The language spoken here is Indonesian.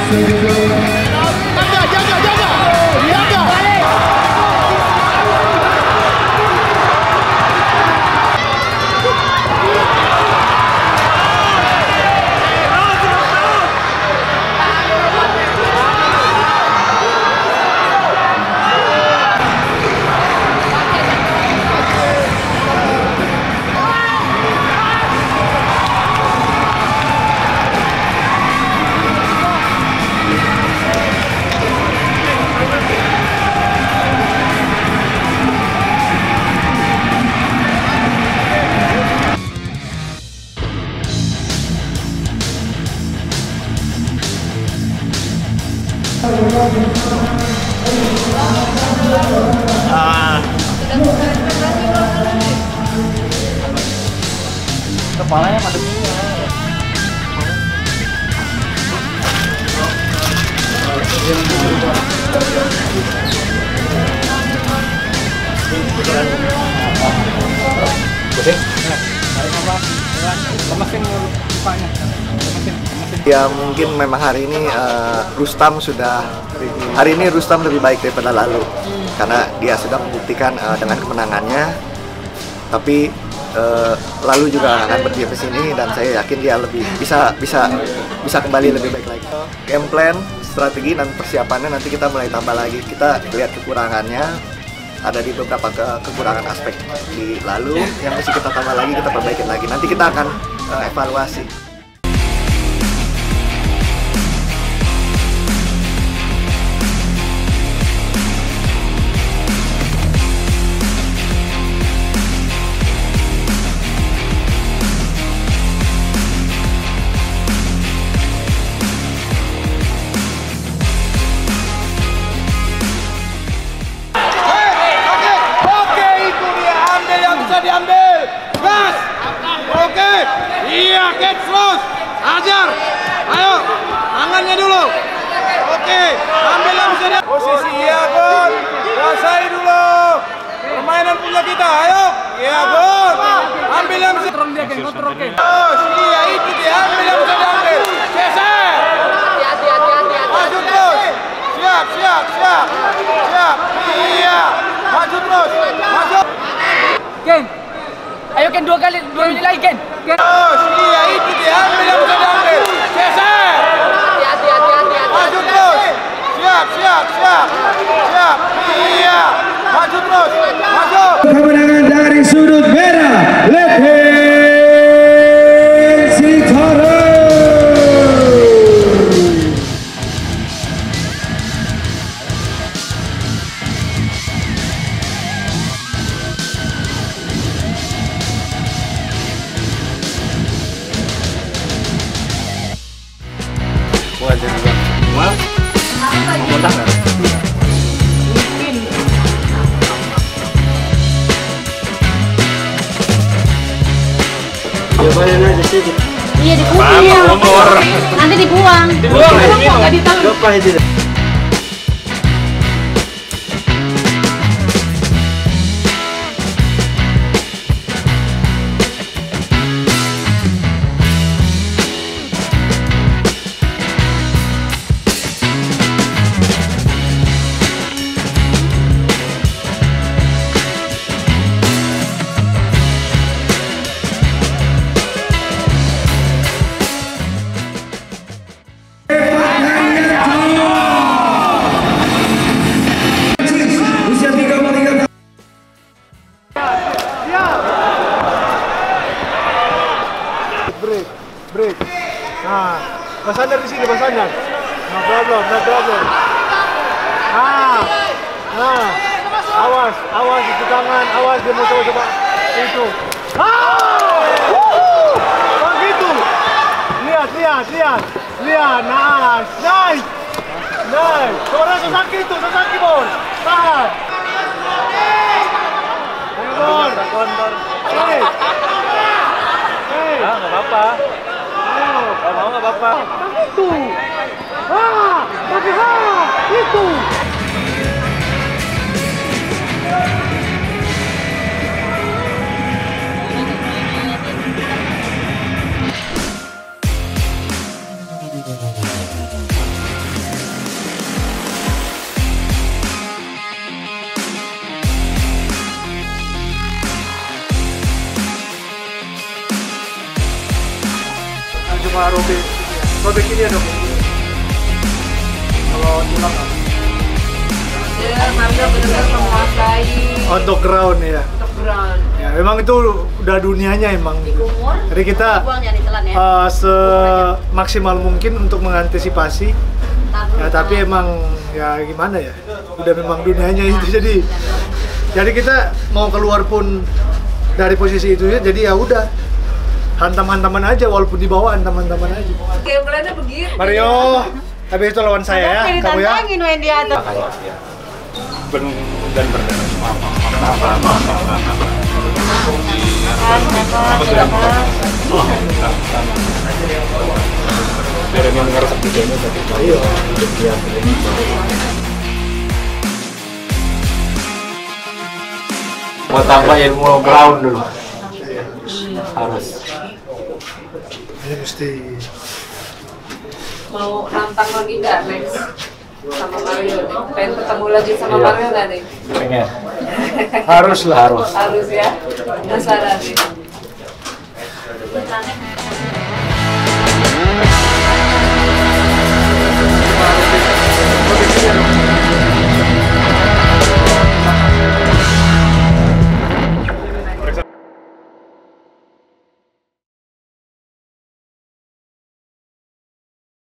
Kepalanya pada minyak. Ya mungkin memang hari ini Rustam lebih baik daripada lalu karena dia sudah membuktikan dengan kemenangannya, tapi lalu juga akan berdia ke sini dan saya yakin dia lebih bisa kembali lebih baik lagi. Game plan, strategi dan persiapannya nanti kita mulai tambah lagi. Kita lihat kekurangannya, ada di beberapa kekurangan aspek di lalu yang mesti kita tambah lagi, kita perbaikin lagi. Nanti kita akan evaluasi. Diambil, gas, oke, iya, catch terus, ajar, ayo, tangannya dulu, oke, ambil yang bisa dia, posisi iya Gon, kuasai dulu, permainan punya kita, ayo, iya Gon, ambil yang bisa, kontrol dia, terus, iya itu dia, ambil yang bisa diambil, geser, maju terus, siap, iya, maju terus, maju. Ken, ayo Ken dua menit lagi Ken. Terus, iya itu dia, ambil yang bisa diambil, geser. Hati-hati. Maju terus, siap, iya, maju terus, maju. Kemenangan dari sudut merah, Lephen Sitoro. Iya dibuang. Nanti dibuang. Nggak ditaruh. Break. Nah, bersandar di sini, bersandar. No problem. Awas itu tangan, awas dia mau coba itu. Begitu. Lihat. Nice. Suara Sasaki Bor. Tahan. Ayo Bor. Hey. Nggak apa-apa. Kalau mau nggak apa-apa. Itu. Itu. sama robek ini ya dok. Kalau tulang apa? Mario benar-benar menguasai Untuk ground ya. untuk ground. Ya memang itu udah dunianya emang. Kumur. Jadi kita Buang jangan ditelan ya. semaksimal mungkin untuk mengantisipasi. Ya tapi emang ya gimana ya? Udah memang dunianya itu jadi kita mau keluar pun dari posisi itu ya, jadi ya udah hantam-hantaman aja walaupun di bawah hantam-hantaman aja. Gameplaynya begitu. Mario, habis itu lawan saya ya, kamu ya. Ditantangin Wendy atau Dan berdarah. Biar yang ngerasa videonya tapi Iya. Mau tambah ilmu ground dulu. Harus. Ini mesti mau nantang lagi nggak next sama Mario nih? Pengen ketemu lagi sama Mario nggak nih? Pengen. harus lah. Harus ya. Penasaran nih.